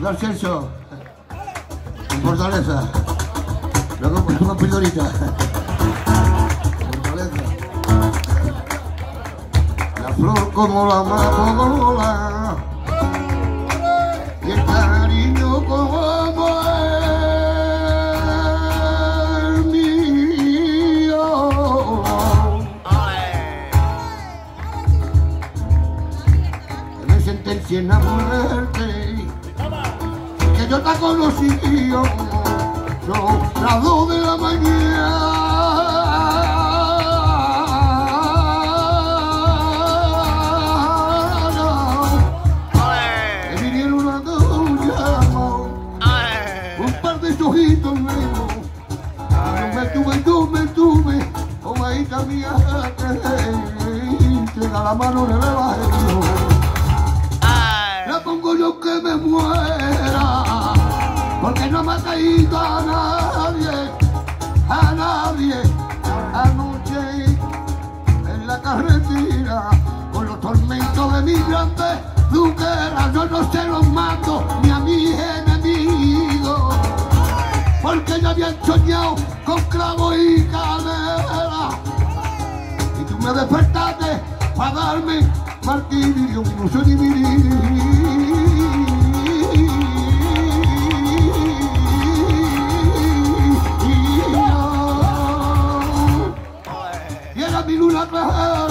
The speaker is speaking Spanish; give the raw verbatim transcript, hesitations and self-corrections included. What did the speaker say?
Yo Ascenso, en Fortaleza, luego con Pildorita. Fortaleza. La flor como la amapola y el cariño como el mío. Que me sentencia en la muerte, que yo te conocí, son las dos de la mañana. Que vinieron a llamo, un par de ojitos negros. Yo me tuve, yo me tuve, como ahí mía, que a la mano le bajé yo. La pongo yo que me muera, porque no me ha caído a nadie, a nadie. Anoche en la carretera, con los tormentos de mis grandes duqueras, yo no se los mando ni a mis enemigos, porque ya habían soñado con clavo y canela. Y tú me despertaste para darme martirio, no sé dividir. Y era mi luna clara,